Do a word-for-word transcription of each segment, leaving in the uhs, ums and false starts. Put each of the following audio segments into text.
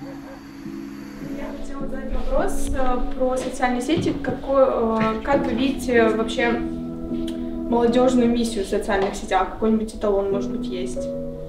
Я хотела задать вопрос э, про социальные сети. Какой, э, как вы видите вообще молодежную миссию в социальных сетях? Какой-нибудь эталон, может быть, есть?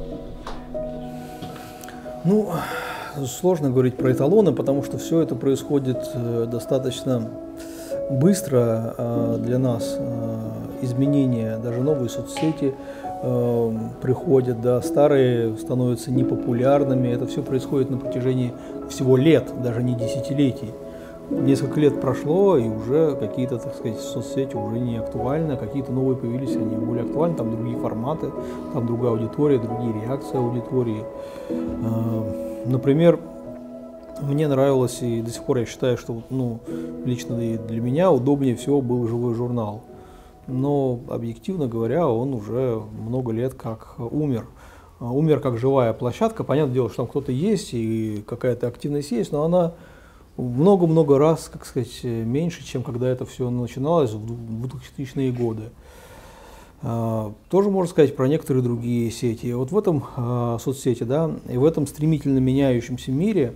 Ну, сложно говорить про эталоны, потому что все это происходит э, достаточно быстро э, для нас. Э, изменения, даже новые соцсети э, приходят, да, старые становятся непопулярными. Это все происходит на протяжении всего лет, даже не десятилетий. Несколько лет прошло, и уже какие-то, так сказать, соцсети уже не актуальны, какие-то новые появились, они более актуальны, там другие форматы, там другая аудитория, другие реакции аудитории. Например, мне нравилось, и до сих пор я считаю, что, ну, лично и для меня удобнее всего был живой журнал. Но, объективно говоря, он уже много лет как умер. Умер как живая площадка. Понятное дело, что там кто-то есть и какая-то активность есть, но она много-много раз, как сказать, меньше, чем когда это все начиналось в двухтысячные годы. Тоже можно сказать про некоторые другие сети. Вот в этом соцсети, да, и в этом стремительно меняющемся мире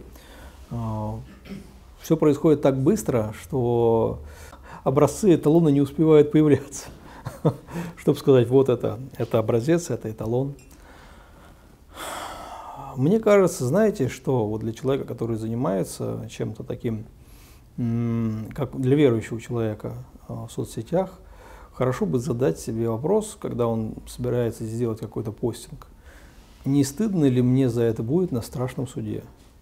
все происходит так быстро, что образцы эталона не успевают появляться, чтобы сказать, вот это, это образец, это эталон. Мне кажется, знаете, что вот для человека, который занимается чем-то таким, как для верующего человека в соцсетях, хорошо бы задать себе вопрос, когда он собирается сделать какой-то постинг, не стыдно ли мне за это будет на страшном суде?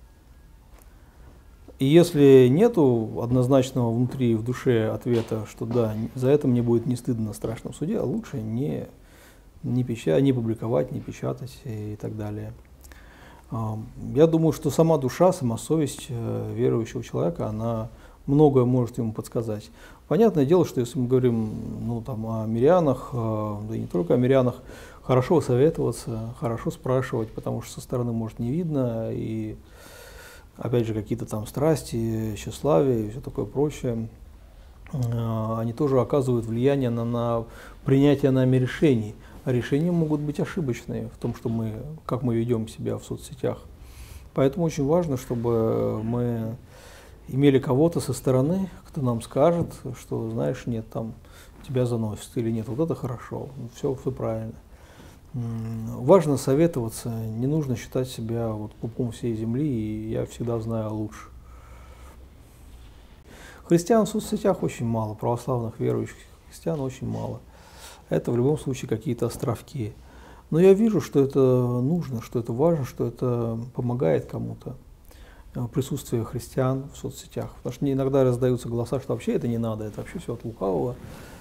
И если нету однозначного внутри в душе ответа, что да, за это мне будет не стыдно на страшном суде, а лучше не, не, печа, не публиковать, не печатать и так далее. Я думаю, что сама душа, сама совесть верующего человека, она многое может ему подсказать. Понятное дело, что если мы говорим, ну, там, о мирянах, да и не только о мирянах, хорошо советоваться, хорошо спрашивать, потому что со стороны, может, не видно, и опять же какие-то там страсти, тщеславие и все такое прочее, они тоже оказывают влияние на, на принятие нами решений. А решения могут быть ошибочные в том, что мы, как мы ведем себя в соцсетях. Поэтому очень важно, чтобы мы имели кого-то со стороны, кто нам скажет, что, знаешь, нет, там тебя заносит или нет, вот это хорошо, все, все правильно. Важно советоваться, не нужно считать себя вот пупом всей земли, и я всегда знаю лучше. Христиан в соцсетях очень мало, православных верующих христиан очень мало. Это в любом случае какие-то островки. Но я вижу, что это нужно, что это важно, что это помогает кому-то. Присутствие христиан в соцсетях. Потому что иногда раздаются голоса, что вообще это не надо, это вообще все от лукавого.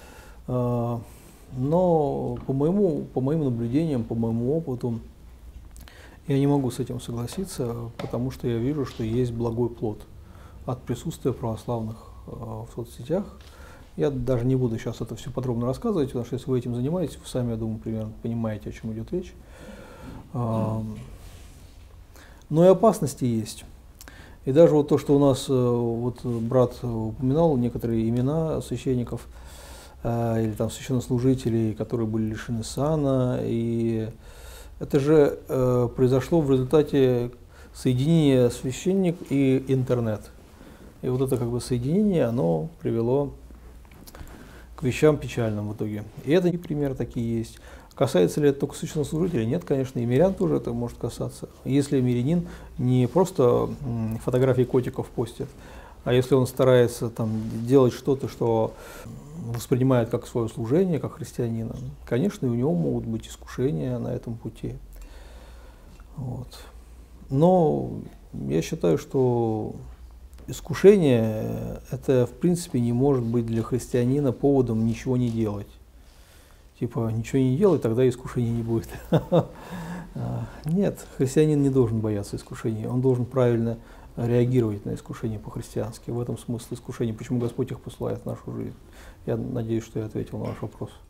Но по моему, по моим наблюдениям, по моему опыту, я не могу с этим согласиться, потому что я вижу, что есть благой плод от присутствия православных в соцсетях. Я даже не буду сейчас это все подробно рассказывать, потому что если вы этим занимаетесь, вы сами, я думаю, примерно понимаете, о чем идет речь. Но и опасности есть. И даже вот то, что у нас вот брат упоминал некоторые имена священников или там священнослужителей, которые были лишены сана, и это же произошло в результате соединения священник и интернет. И вот это как бы соединение, оно привело к вещам печальным в итоге. И это не примеры такие есть. Касается ли это только священнослужителей? Нет, конечно, и мирян тоже это может касаться. Если мирянин не просто фотографии котиков постит, а если он старается там делать что-то, что воспринимает как свое служение, как христианина, конечно, и у него могут быть искушения на этом пути. Вот. Но я считаю, что искушение, это в принципе не может быть для христианина поводом ничего не делать. Типа, ничего не делай, тогда искушения не будет. Нет, христианин не должен бояться искушений, он должен правильно реагировать на искушения по-христиански. В этом смысл искушений, почему Господь их посылает в нашу жизнь. Я надеюсь, что я ответил на ваш вопрос.